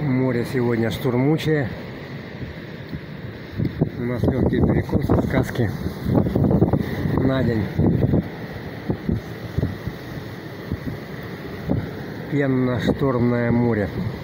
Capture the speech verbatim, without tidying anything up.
Море сегодня штурмучее. У нас легкие перекусы, сказки на день. Пенно-штормное море.